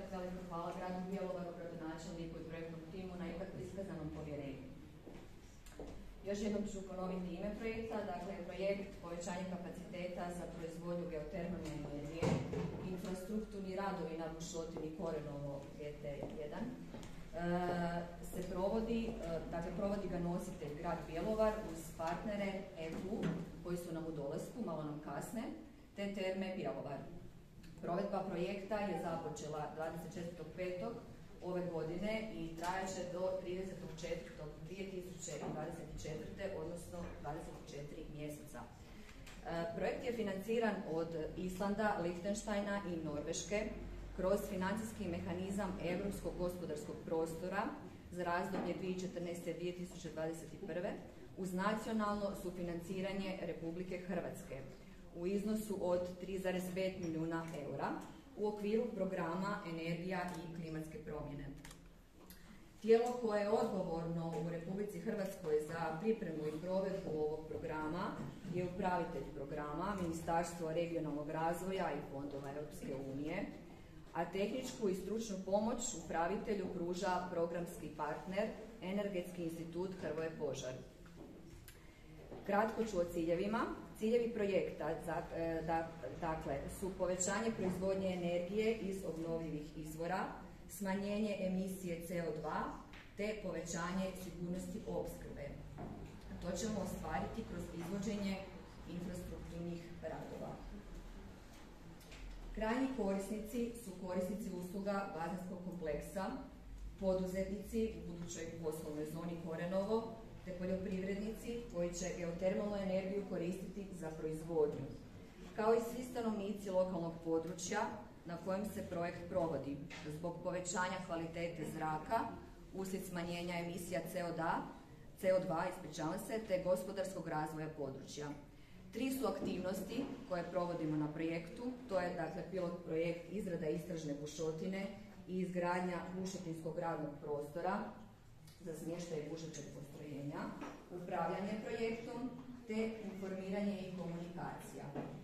veliko hvala gradu Bjelovaru, gradonačelniku i projektnom timu na ipak iskazanom povjerenju. Još jednom ću ponoviti ime projekta, dakle projekt povećanje kapaciteta za proizvodnju geotermalne energije, infrastrukturni radovi na bušotini Korenovo GT1 se provodi, dakle provodi ga nositelj grad Bjelovar uz partnere EU koji su nam u dolasku, malo nam kasne, te Terme Bjelovar. Provedba projekta je započela 24.5. ove godine i trajaće do 30.4.2024. odnosno 24 mjeseca. Projekt je financiran od Islanda, Lihtenštajna i Norveške kroz financijski mehanizam Europskog gospodarskog prostora za razdoblje 2014-2021. uz nacionalno sufinanciranje Republike Hrvatske u iznosu od 3,5 milijuna eura u okviru programa Energija i klimatske promjene. Tijelo koje je odgovorno u Republici Hrvatskoj za pripremu i provedbu ovog programa je upravitelj programa, Ministarstvo regionalnog razvoja i fondova Europske unije, a tehničku i stručnu pomoć upravitelju pruža programski partner Energetski institut Hrvoje Požar. Kratko ću o ciljevima. Ciljevi projekta dakle, su povećanje proizvodnje energije iz obnovljivih izvora, smanjenje emisije CO2 te povećanje sigurnosti opskrbe. To ćemo ostvariti kroz izvođenje infrastrukturnih radova. Krajnji korisnici su korisnici usluga bazenskog kompleksa, poduzetnici u budućoj poslovnoj zoni Korenovo, te poljoprivrednici koji će geotermalnu energiju koristiti za proizvodnju, kao i svi stanovnici lokalnog područja na kojem se projekt provodi zbog povećanja kvalitete zraka, uslijed smanjenja emisija CO2, te gospodarskog razvoja područja. 3 su aktivnosti koje provodimo na projektu, to je dakle pilot projekt izrada istražne bušotine i izgradnja bušotinskog radnog prostora za smještaj bušoćeg postrojenja, upravljanje projektom te informiranje i komunikacija.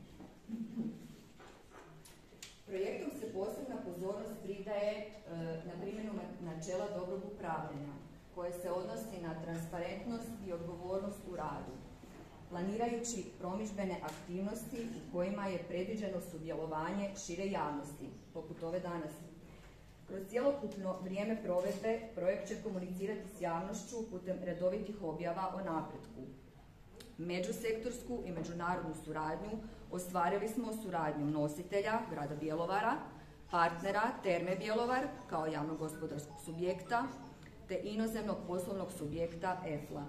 Projektom se posebna pozornost pridaje na primjenu načela dobrog upravljanja, koje se odnosi na transparentnost i odgovornost u radu, planirajući promidžbene aktivnosti u kojima je predviđeno sudjelovanje šire javnosti, poput ove danas. Kroz cjelokupno vrijeme provedbe projekt će komunicirati s javnošću putem redovitih objava o napretku. Međusektorsku i međunarodnu suradnju ostvarili smo suradnju nositelja grada Bjelovara, partnera Terme Bjelovar kao javnog gospodarskog subjekta te inozemnog poslovnog subjekta EFLA.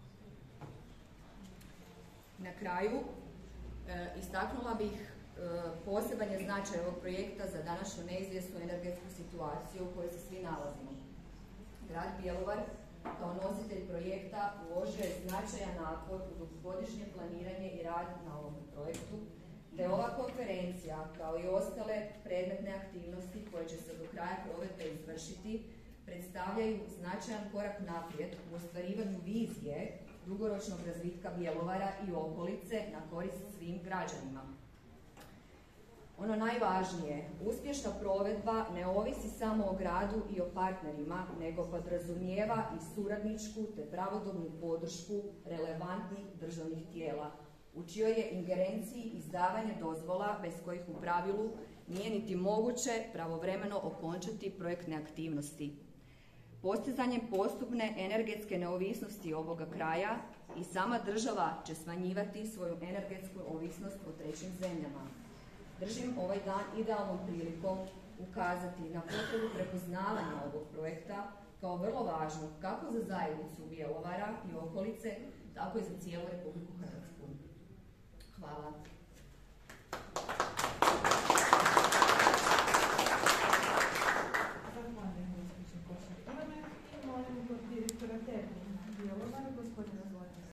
Na kraju istaknula bih poseban je značaj ovog projekta za današnju neizvjesnu energetsku situaciju u kojoj se svi nalazimo. Grad Bjelovar kao nositelj projekta uložio je značajan napor u dugogodišnje planiranje i rad na ovom projektu, te ova konferencija kao i ostale predmetne aktivnosti koje će se do kraja provedbe izvršiti predstavljaju značajan korak naprijed u ostvarivanju vizije dugoročnog razvitka Bjelovara i okolice na korist svim građanima. Ono najvažnije, uspješna provedba ne ovisi samo o gradu i o partnerima, nego podrazumijeva i suradničku te pravodobnu podršku relevantnih državnih tijela, u čijoj je ingerenciji izdavanje dozvola bez kojih u pravilu nije niti moguće pravovremeno okončati projektne aktivnosti. Postizanjem postupne energetske neovisnosti ovoga kraja i sama država će smanjivati svoju energetsku ovisnost o trećim zemljama. Držim ovaj dan idealnom prilikom ukazati na potrebu prepoznavanja ovog projekta kao vrlo važnog kako za zajednicu Bjelovara i okolice, tako i za cijelu Republiku Hrvatsku. Hvala.